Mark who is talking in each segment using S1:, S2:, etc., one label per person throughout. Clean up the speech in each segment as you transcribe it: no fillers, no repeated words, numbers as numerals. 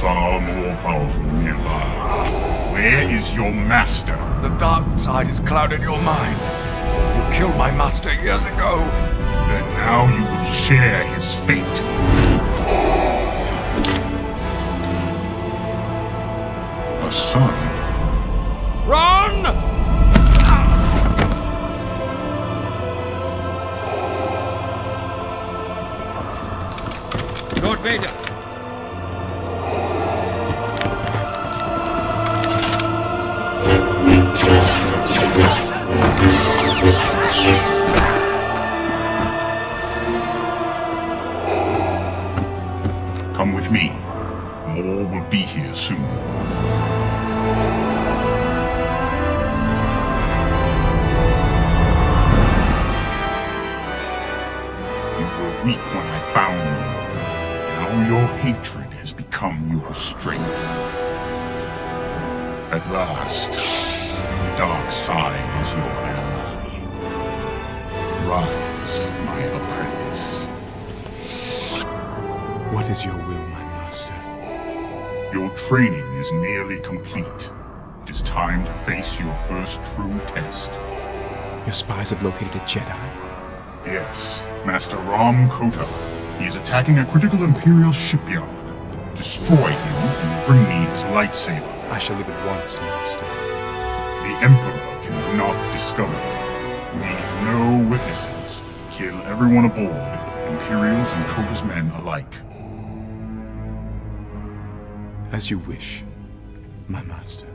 S1: far more powerful nearby. Where is your master?
S2: The dark side has clouded your mind. You killed my master years ago.
S1: Then now you will share his fate. A son.
S2: Run! Lord Vader!
S1: Come with me. More will be here soon. You were weak when I found you. Now your hatred has become your strength. At last, the dark side is your ally. Rise, my apprentice.
S3: What is your will, my master?
S1: Your training is nearly complete. It is time to face your first true test.
S3: Your spies have located a Jedi?
S1: Yes, Master Rom Kota. He is attacking a critical Imperial shipyard. Destroy him and bring me his lightsaber.
S3: I shall leave at once, master.
S1: The Emperor cannot discover you. Leave no witnesses. Kill everyone aboard, Imperials and Kota's men alike.
S3: As you wish, my master.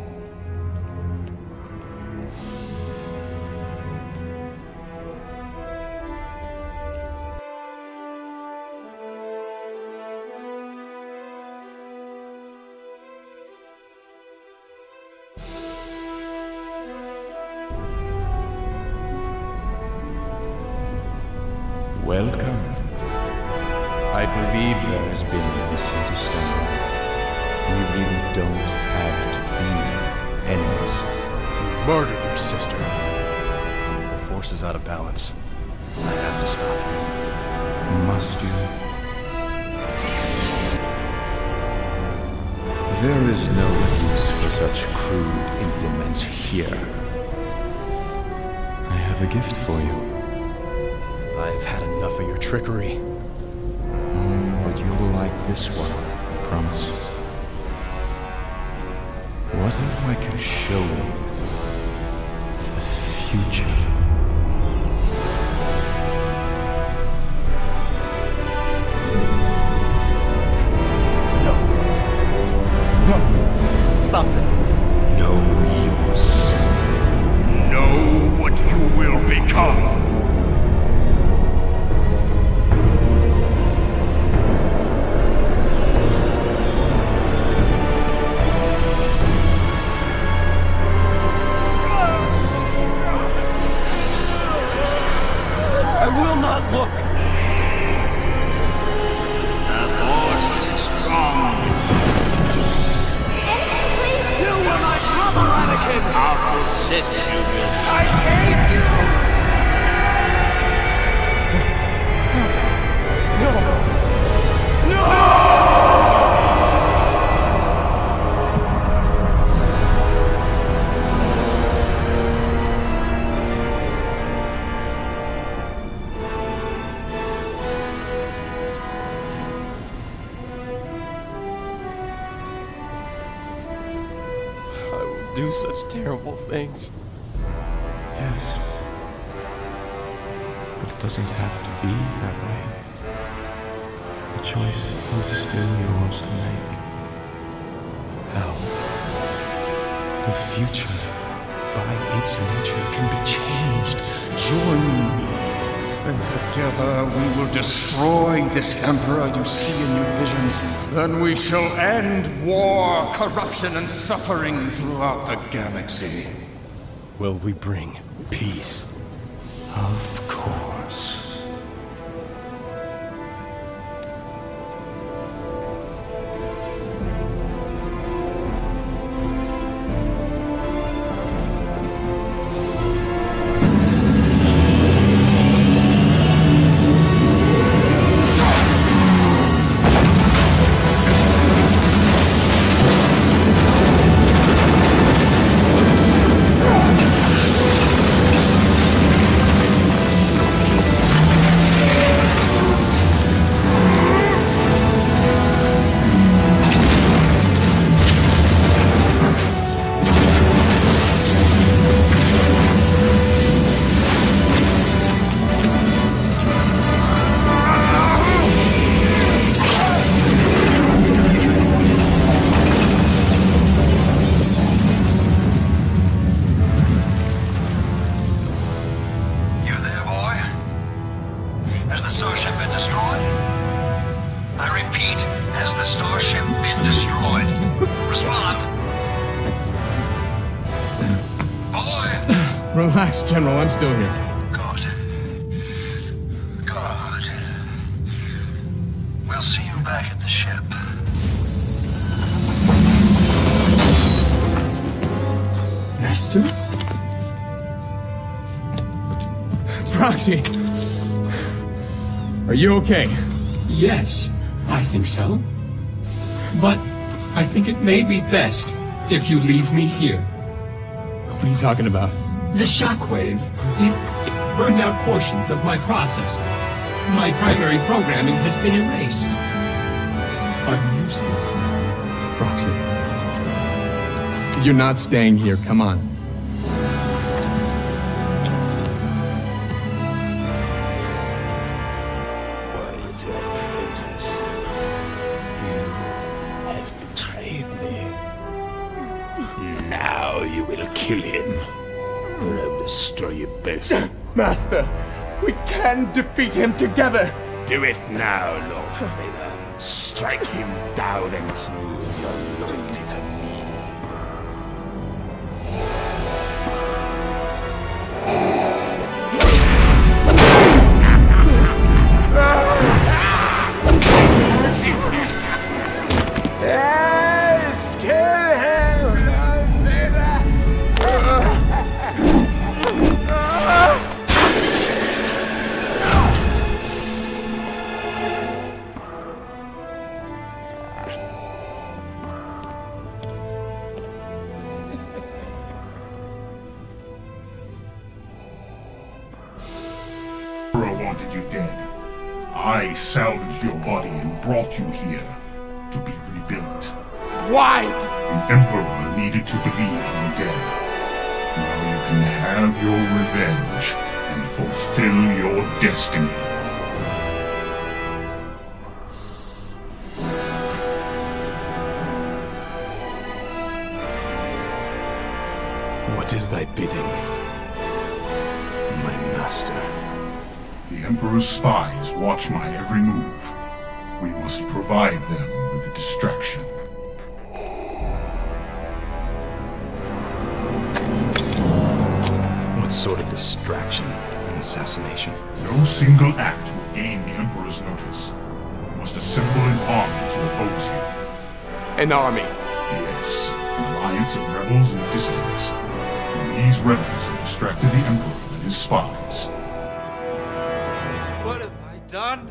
S4: Welcome. I believe there has been a misunderstanding. We really don't have to be enemies.
S2: You murdered your sister. The Force is out of balance. I have to stop you.
S4: Must you? There is no use for such crude implements here. I have a gift for you.
S2: I've had enough of your trickery.
S4: But you'll like this one, I promise. What if I could show you the future?
S2: No! Stop it!
S1: Know yourself. Know what you will become.
S2: Look!
S1: The Force is strong.
S5: Please!
S2: You were my brother, Anakin!
S1: Powerful Sith you will.
S2: I hate you! No! No! Do such terrible things.
S4: Yes. But it doesn't have to be that way. The choice is still yours to make.
S2: How?
S4: The future, by its nature, can be changed. Join me, and together we will destroy this Emperor you see in your visions. Then we shall end war, corruption, and suffering throughout the galaxy.
S2: Will we bring peace?
S4: Of course.
S5: destroyed? I repeat, has the starship been destroyed? Respond. Boy!
S3: Relax, General. I'm still here.
S5: Good. Good. We'll see you back at the ship.
S3: Master? Proxy! Are you okay?
S6: Yes, I think so. But I think it may be best if you leave me here.
S3: What are you talking about?
S6: The shockwave. It burned out portions of my processor. My primary programming has been erased. I'm useless.
S3: Proxy. You're not staying here. Come on.
S7: What is your apprentice? You have betrayed me. Now you will kill him, or I will destroy you both.
S3: Master, we can defeat him together.
S7: Do it now, Lord Omega. Strike him down and prove your loyalty to me.
S3: Yes, kill him!
S1: Emperor wanted you dead. I salvaged your body and brought you here to be rebuilt.
S3: Why?
S1: The Emperor needed to believe you were dead. Now you can have your revenge and fulfill your destiny.
S3: What is thy bidding, my master?
S1: The Emperor's spies watch my every move. We must provide them with a distraction.
S3: What sort of distraction? An assassination?
S1: No single act will gain the Emperor's notice. We must assemble an army to oppose him.
S3: An army?
S1: Yes, an alliance of rebels and dissidents. And these rebels have distracted the Emperor and his spies.
S8: What have I done?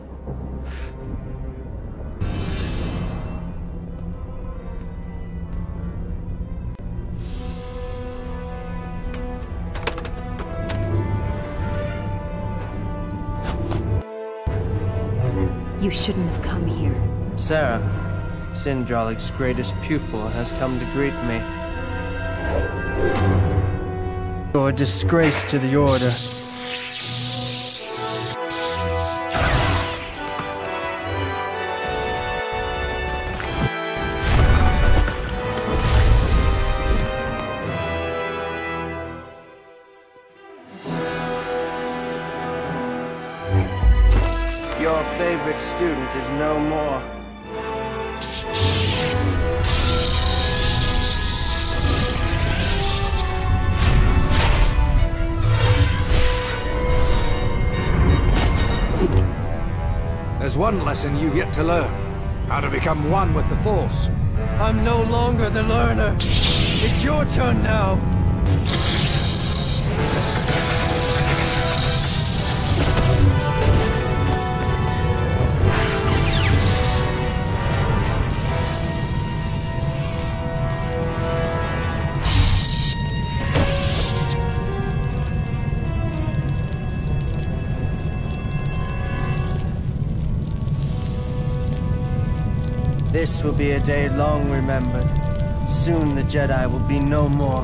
S9: You shouldn't have come here.
S8: Sarah, Syndralik's greatest pupil, has come to greet me. You're a disgrace to the Order. Your favorite student is no more.
S10: There's one lesson you've yet to learn. How to become one with the Force.
S8: I'm no longer the learner. It's your turn now. This will be a day long remembered. Soon the Jedi will be no more.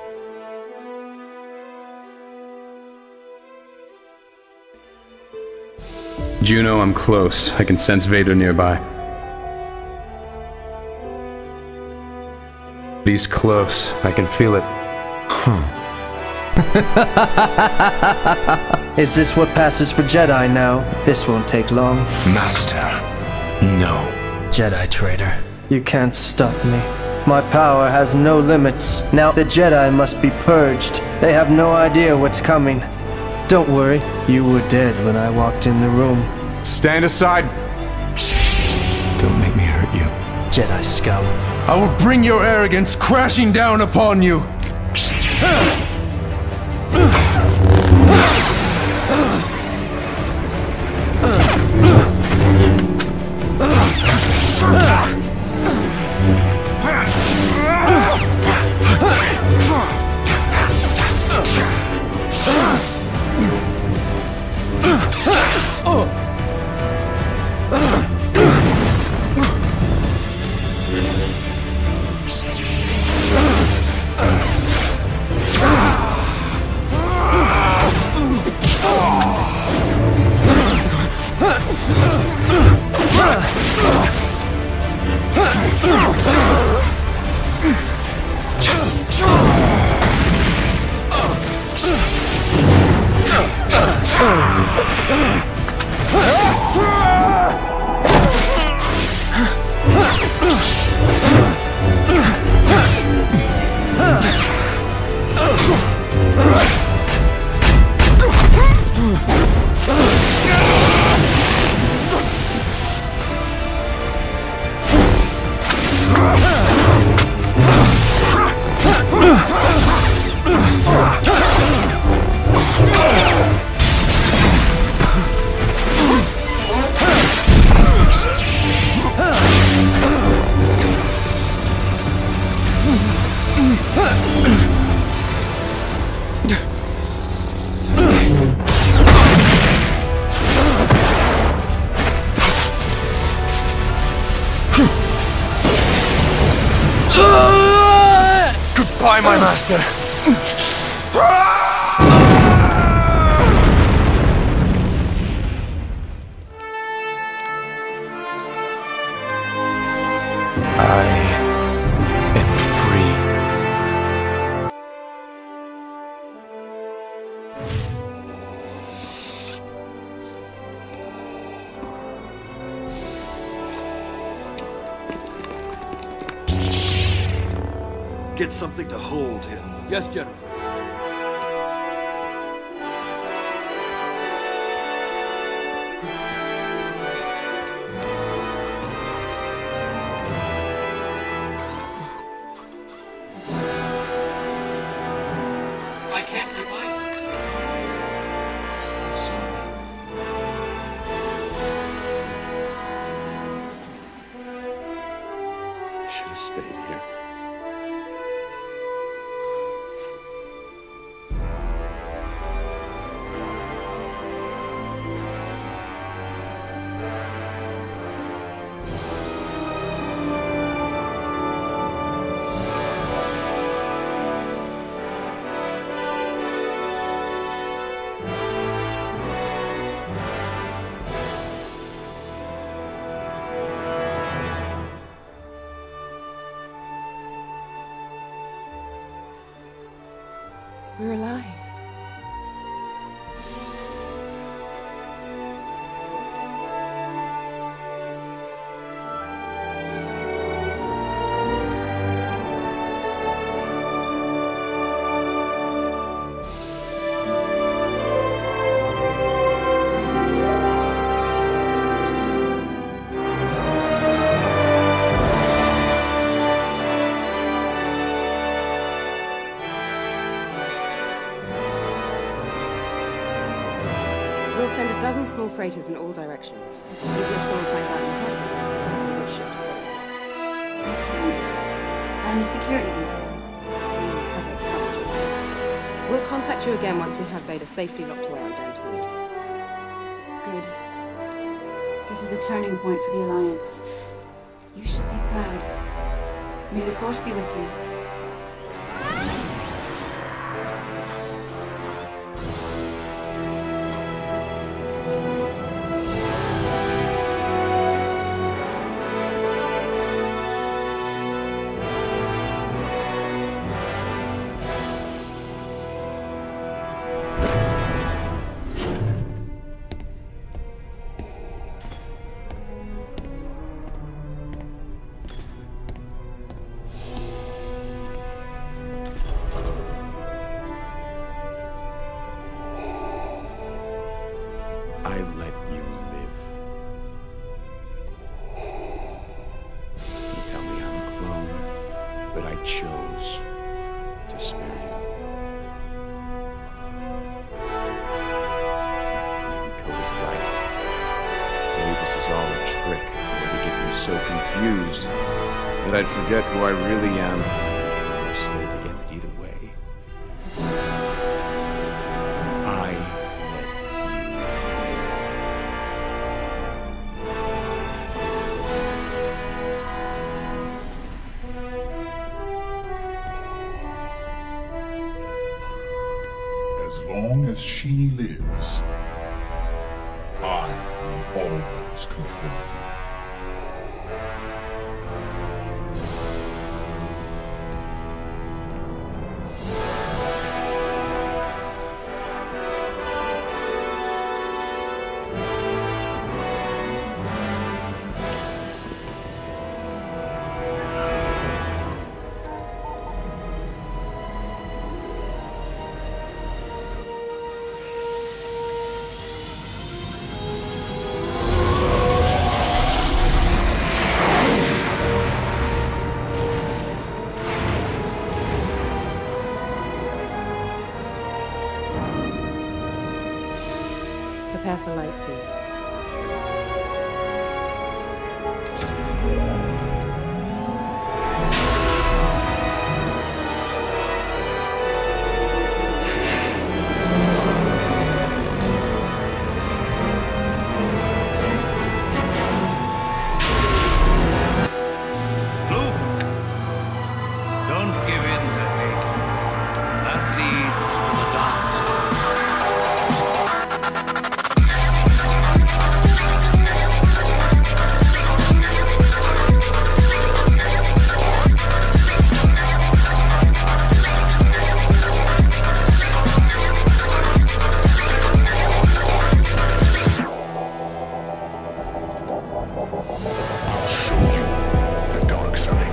S11: Juno, I'm close. I can sense Vader nearby. He's close. I can feel it.
S3: Huh.
S8: Is this what passes for Jedi now? This won't take long.
S2: Master, no.
S8: Jedi traitor, you can't stop me. My power has no limits. Now the Jedi must be purged. They have no idea what's coming. Don't worry, you were dead when I walked in the room.
S3: Stand aside.
S2: Don't make me hurt you.
S8: Jedi scum.
S3: I will bring your arrogance crashing down upon you.
S2: Goodbye, my master. I am free.
S9: Get something to hold him.
S6: Yes, General.
S9: I can't revive him.
S7: Should have stayed here.
S12: We're alive. We'll send a dozen small freighters in all directions. Even if someone finds out in Heaven, we will ship to follow.
S13: Excellent. And the security detail?
S12: We'll contact you again once we have Vader safely locked away on Dantooine.
S13: Good. This is a turning point for the Alliance. You should be proud. May the Force be with you.
S7: I let you live. You tell me I'm a clone, but I chose to spare you. Maybe Coda's right. Maybe this is all a trick in order to get me so confused that I'd forget who I really am and become your slave again. But either way, I let you
S1: As long as she lives, I will always control her.
S12: Prepare for lightspeed.
S5: Don't give in to hate. That leads to the dark side.
S1: I'll show you the dark side.